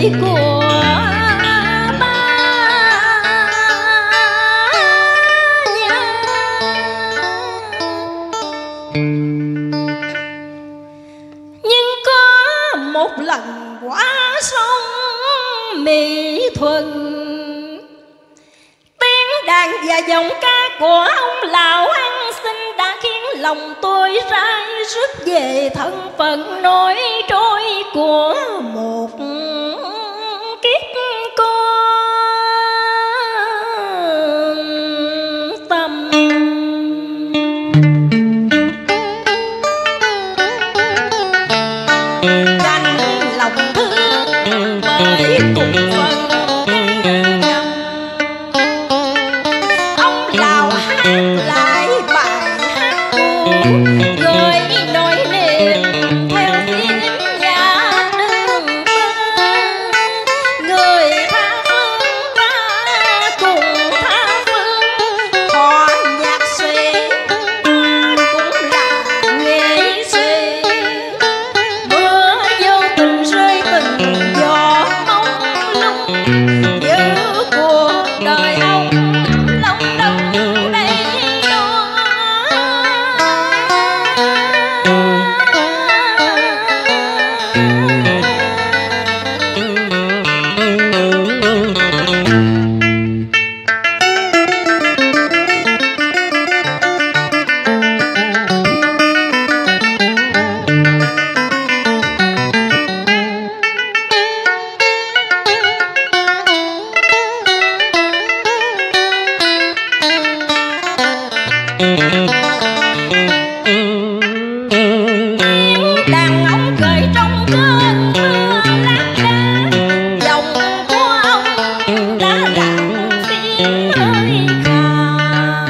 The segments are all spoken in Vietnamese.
lệ của ba nhà. Nhưng có một lần qua sông Mỹ Thuận, tiếng đàn và giọng ca của ông lão ăn xin đã khiến lòng tôi rai rứt về thân phận nổi trôi của một kiếp con tâm. Canh lòng thương bởi cùng phần nhầm, ông lão hát lại bài hát cũ gợi nỗi niềm theo tiếng nhà đường thơ. Người tha phương ta cùng tha phương, họ nhạc sĩ cũng là nghệ sĩ. Mưa vô tình rơi từng giọt mong lung, như cuộc đời ông lòng đông đầy đó. Đàn ông cười trong cơn mưa lác đác, giọng của ông đã rạng tiếng hơi khàn.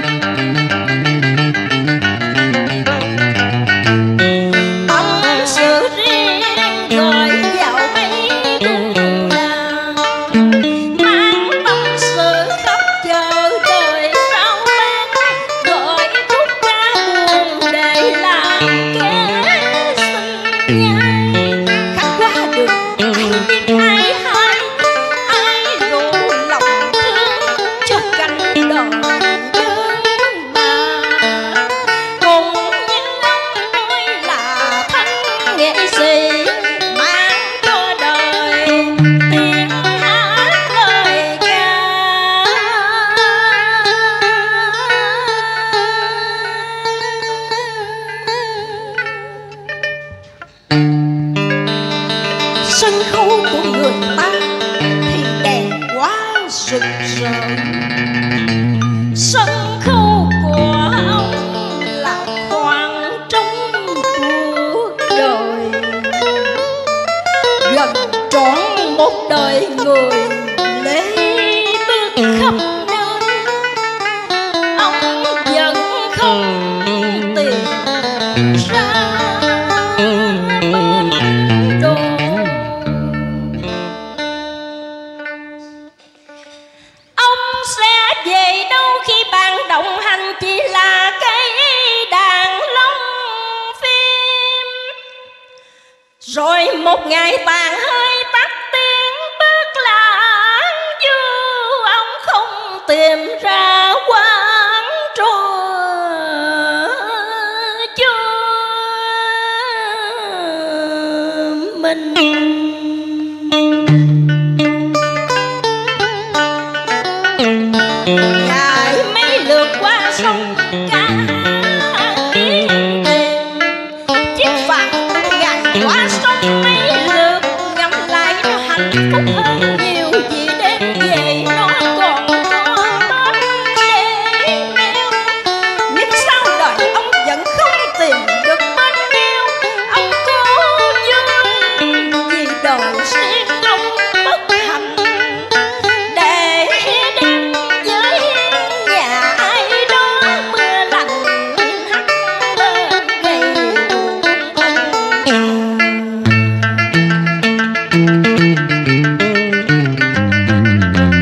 Tâm sự riêng gọi vào mấy cung đàn, mang tâm sự khắp chờ đời sao ban, gọi khúc ca buồn để làm kế sinh nhai. Khách qua đường ai biết ai hay, ai rủ lòng thương cho cánh đời đơn bà. Cùng như ông tôi là thân nghệ sĩ, mang cho đời tiếng hát lời ca. Sân khấu của người ta thì đèn quá rực rỡ, sân khấu của ông là khoảng trống cuộc đời. Gần trọn một đời người lê bước khắp nơi, ông vẫn không tìm ra bên đồ. Ông sẽ về đâu khi bạn đồng hành chỉ là cây đàn lông phim, rồi một ngày tàn hơi tắt tiếng bước lãng du. Ông không tìm ra quán trò cho mình. Dài mấy lượt qua sông ca kiếm tiền, chiếc phà ngày qua sông mấy lượt ngắm lại nó hạnh phúc hơn nhiều. Vì đêm về nó còn có bóng để neo, nhưng sao đời ông vẫn không tìm được bên yêu. Ông cố vui vì đời riêng ông bất hạnh, để đến với nhà ai đó mưa lạnh hắt lên gây buồn thân.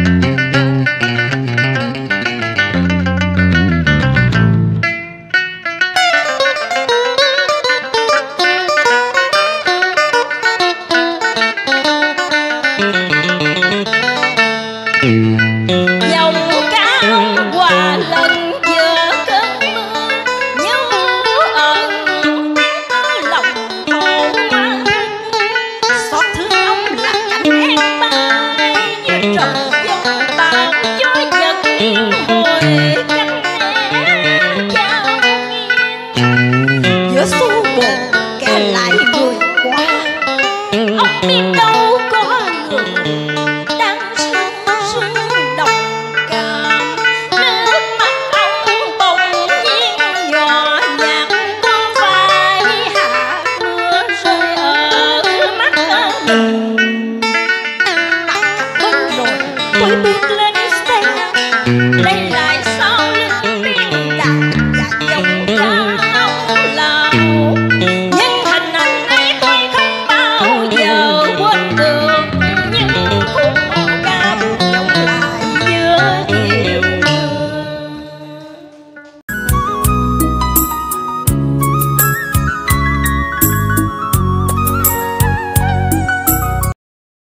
dòng cao qua lần giữa cơn mưa như ẩn lòng hồn xót thương ông là cảnh em bay như trồng dông bão gió giật hồi cánh trao nghiêng giữa xu bồn kể lại người qua ông biết đâu có người đang sương đồng cảm nước mắt ông bỗng nhiên nhỏ nhạt có phải hạt mưa rơi ở mắt mình. Quên rồi tôi biết